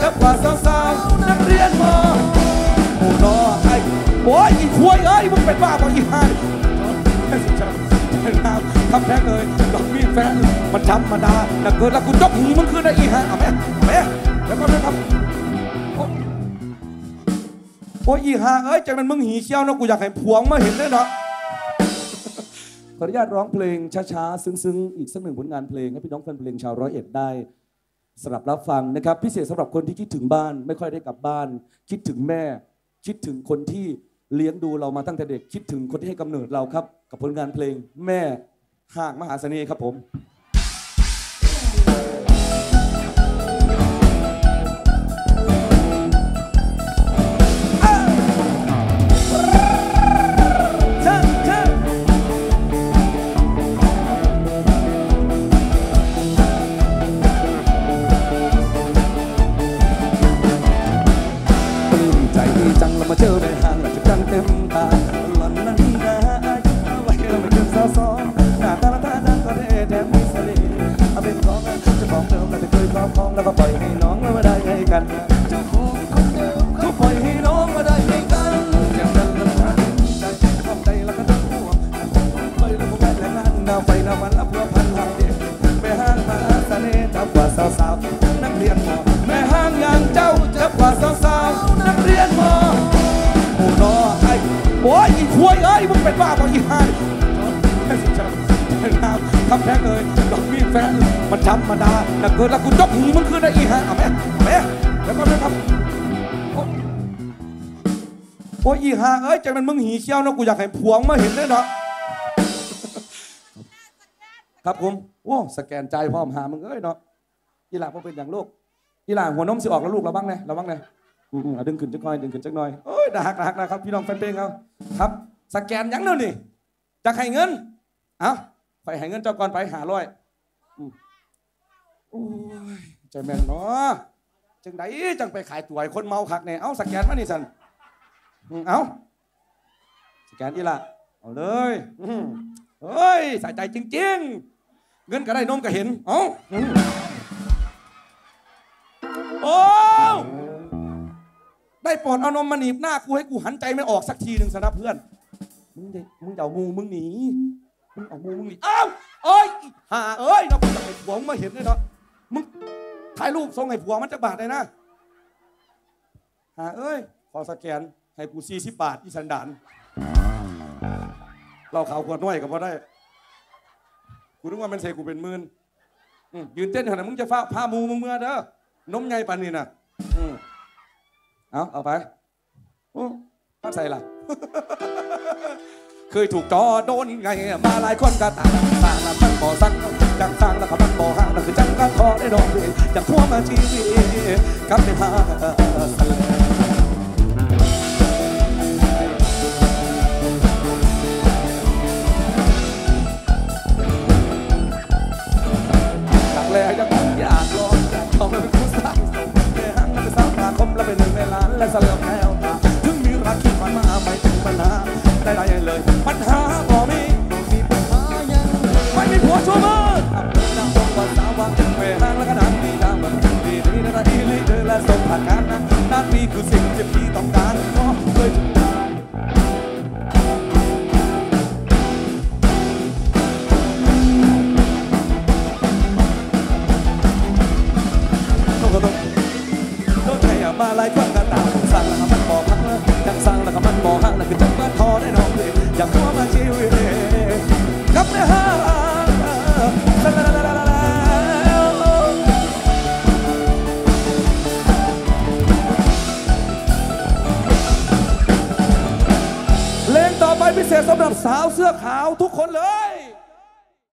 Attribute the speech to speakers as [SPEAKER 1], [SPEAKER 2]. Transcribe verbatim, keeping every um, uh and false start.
[SPEAKER 1] จ็บกว่าสาวๆนักเรียนมอโอ้นอไอ้โอ้ยอีควายเอ้ยมึงเป็นบ้าป่ะอีห่าทำแท้เลยดอกมีแฟนมันธรรมดาแต่เกิดแล้วกูจกหูมึงคืนได้อีห่าเอาไหมเอาไหมแล้วก็นะครับโอ้ยอีห่าเอ้ยใจมันมึงหีเขี้ยวนะกูอยากให้ผัวมาเห็นด้วยเนาะขออนุญาตร้องเพลงช้าๆซึ้งๆอีกสักหนึ่งผลงานเพลงให้พี่น้องแฟนเพลงชาวร้อยเอ็ดได้สำหรับรับฟังนะครับพิเศษสำหรับคนที่คิดถึงบ้านไม่ค่อยได้กลับบ้านคิดถึงแม่คิดถึงคนที่เลี้ยงดูเรามาตั้งแต่เด็กคิดถึงคนที่ให้กำเนิดเราครับกับผลงานเพลงแม่ห่างมหาเสน่ห์ครับผมมาเจอในห้างหลังจากกันเต็มตาหล่อนนั้นนะเอาไว้เราไม่เกินสาวสองหน้าตาละตาดังก็ได้แถมมีเสน่ห์เอาเป็นของจะของเดิมเราจะเคยครอบครองแล้วก็ปล่อยให้น้องมาได้ให้กันเจ้าของคนเดิมเขาปล่อยให้น้องมาได้ให้กันอย่างนั้นละท่านใจทำใจแล้วก็ต้องห่วงไปแล้วก็แวะแรงงานดาวไฟดาวมันรับเพื่อพันหางเด็กแม่ห้างมาเสน่ห์จับกว่าสาวๆนักเรียนมอแม่ห้างอย่างเจ้าจับกว่าสาวๆนักเรียนมอโอ้นอไอ้โอ้ยอีควายเอ้ยมึงเป็นบ้าป่ะอีห่าทำแท้เลยดอกมีแฟนมันธรรมดาแต่เกิดแล้วกูจกหูมึงคืนได้อีห่าเอาไหมเอาไหมแล้วก็นะครับโอ้ยอีห่าเอ้ยใจมันมึงหีเขี้ยวนะกูอยากให้ผัวมาเห็นด้วยเนาะครับผมโอ้สแกนใจพร้อมหามึงเอ้ยเนาะอีหล่าพอเป็นอย่างลูกอีหล่าหัวนมสิออกแล้วลูกเราบ้างไงเราบ้างไงอืมดึงขึ้นจักหน่อยดึงขึ้นจักหน่อยโอ้ยดักดักนะครับพี่น้องแฟนเพลงเขาครับสแกนยังเนาะนี่จะให้เงินเอ้าไปให้เงินเจ้าก่อนไปหาร้อยโอ้ยใจแม่นเนาะจังไดจังไปขายตัวไอ้คนเมาคักเนี่ยเอ้าสแกนมานี่สันเอ้าสแกนอีละเอาเลยเฮ้ยใส่ใจจริงๆเงินก็ได้นมก็เห็นเอ้าโอ้ได้โปรดเอานมมาหนีบหน้ากูให้กูหันใจไม่ออกสักทีหนึ่งสนะเพื่อนมึงมึงเอางูมึงหนีมึงเอางูมึงหนีอ้าวเอ้ยหาเอ้ยเราไอ้ผัวมึงมาเห็นเลยเนาะมึงถ่ายรูปส่งให้ผัวมันจะบาทเลยนะหาเอ้ยขอสแกนให้กูสี่สิบบาทอีสันดานเราข่าวขวดน้อยกับพอได้กูนึกว่ามันเสกกูเป็นหมื่นยืนเต้นขนาดมึงจะฟ้าพามูมึงเมื่อเด้อนมใหญ่ปานนี้น่ะเอาเอาไปโอ้มาใส่ละเคยถูกจอโดนไงมาหลายคนก็ต่างต่างแล้วมันบ่สั่งจังสั่งแล้วก็มันบ่ห่างนั่นคือจังก็ขอได้ดอกเบี้ยจากทั่วมาชีวิตกับเป็นหาหลักแรกจะอยากลองอยากลองแล้วเป็นผู้สร้างสมแค่หังแล้วเป็นสาวนาคมแล้วเป็นหนึ่งในล้านและสลับแนวตาถึงมีรักที่มันมาไม่ถึงปัญหาได้ได้เลยปัญหาบ่มีมีปัญหายังไม่มีผัวชั่วมืดนั่งตรงวันสาววางเวลาแล้วก็นานมีดาวมันดีดีนะดีลีเดอร์และส่งผ่านการนั้นนานปีคือสิ่งที่พี่ต้องการเพราะเคยถึงต้องก็ต้องต้องใช้มาหลายคนกันตามสั่งแล้วมันบอกพักแล้วยังสั่งแล้วมันบอกห่างนั่นคือจังบ้านทอได้น้องเลยอยากทั่วมาชีวิตกับเนื้อหาเพลงต่อไปพิเศษสำหรับสาวเสื้อขาวทุกคนเลย